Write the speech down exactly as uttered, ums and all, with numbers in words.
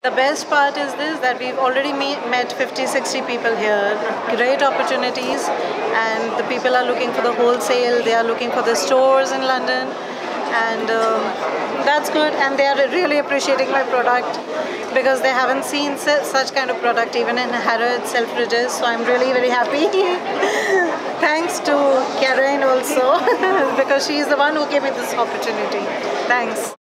The best part is this, that we've already met fifty, sixty people here. Great opportunities, and the people are looking for the wholesale, they are looking for the stores in London, and um, that's good. And they are really appreciating my product because they haven't seen such kind of product even in Harrods, Selfridges, so I'm really very happy. Thanks to Karen also because she is the one who gave me this opportunity. Thanks.